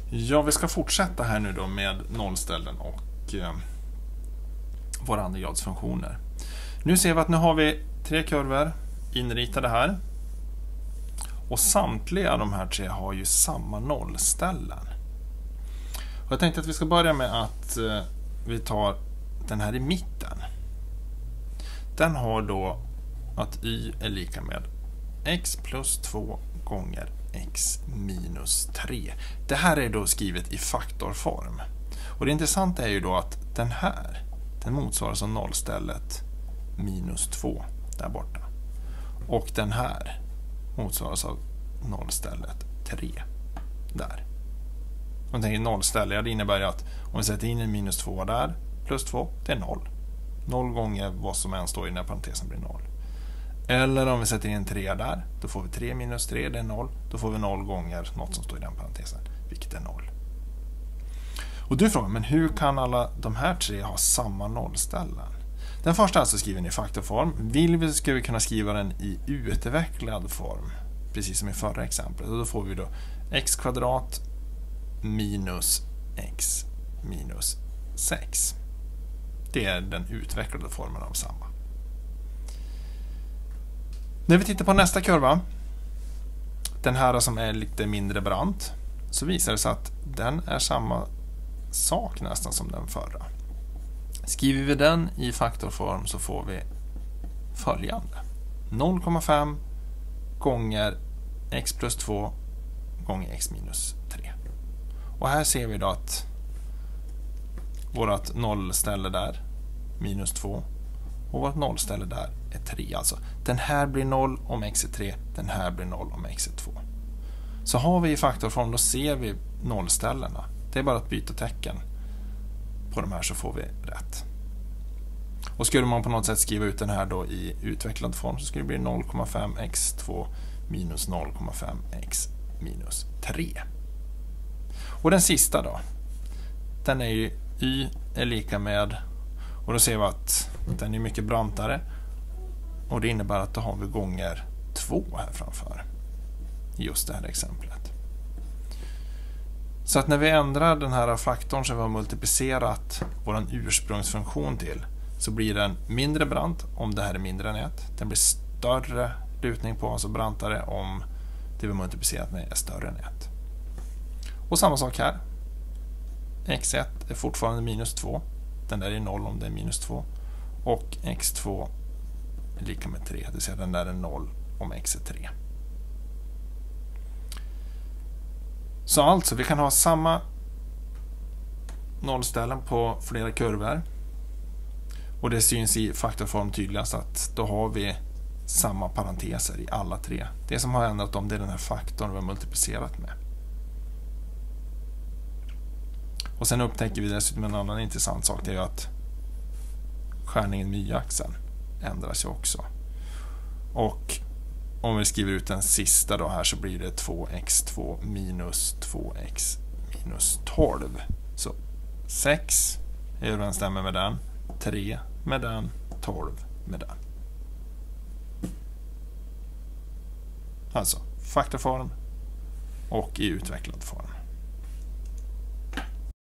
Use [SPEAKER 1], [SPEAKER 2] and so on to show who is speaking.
[SPEAKER 1] Ja, vi ska fortsätta här nu då med nollställen och våra andregradsfunktioner. Nu ser vi att nu har vi 3 kurvor inritade här. Och samtliga de här 3 har ju samma nollställen. Och jag tänkte att vi ska börja med att vi tar den här i mitten. Den har då att y är lika med x plus 2 gånger x minus 3. Det här är då skrivet i faktorform. Och det intressanta är ju då att den här, den motsvaras av nollstället minus 2 där borta. Och den här motsvaras av nollstället 3 där. Om tänker nollställe, det innebär ju att om vi sätter in en minus 2 där, plus 2, det är 0. 0 gånger vad som än står i den här parentesen blir 0. Eller om vi sätter in en 3 där, då får vi 3 minus 3, det är 0. Då får vi 0 gånger något som står i den parentesen, vilket är 0. Och du frågar, men hur kan alla de här 3 ha samma nollställen? Den första är alltså skriven i faktorform. Ska vi kunna skriva den i utvecklad form, precis som i förra exemplet. Och då får vi då x kvadrat minus x minus 6. Det är den utvecklade formen av samma. När vi tittar på nästa kurva, den här som är lite mindre brant, så visar det sig att den är samma sak nästan som den förra. Skriver vi den i faktorform så får vi följande. 0,5 gånger x plus 2 gånger x minus 3. Och här ser vi då att vårt nollställe där, minus 2, och vårt nollställe där är 3. Alltså, den här blir 0 om x är 3, den här blir 0 om x är 2. Så har vi i faktorform, då ser vi nollställena. Det är bara att byta tecken på de här så får vi rätt. Och skulle man på något sätt skriva ut den här då i utvecklad form så skulle det bli 0,5 x2 minus 0,5 x minus 3. Och den sista då, den är ju y är lika med, och då ser vi att den är mycket brantare, och det innebär att då har vi gånger 2 här framför i just det här exemplet. Så att när vi ändrar den här faktorn som vi har multiplicerat vår ursprungsfunktion till, så blir den mindre brant om det här är mindre än 1. Den blir större lutning på, alltså brantare, om det vi multiplicerat med är större än 1. Och samma sak här. x1 är fortfarande minus 2. Den där är 0 om det är minus 2. Och x2 är lika med 3. Det vill säga den där är 0 om x är 3. Så alltså, vi kan ha samma nollställen på flera kurvor. Och det syns i faktorform tydligast att då har vi samma parenteser i alla 3. Det som har ändrat om det är den här faktorn vi har multiplicerat med. Och sen upptäcker vi dessutom en annan intressant sak. Det är ju att skärningen med y-axeln ändras ju också. Och om vi skriver ut den sista då här så blir det 2x2 minus 2x minus 12. Så 6 överensstämmer med den, 3 med den, 12 med den. Alltså faktorform och i utvecklad form.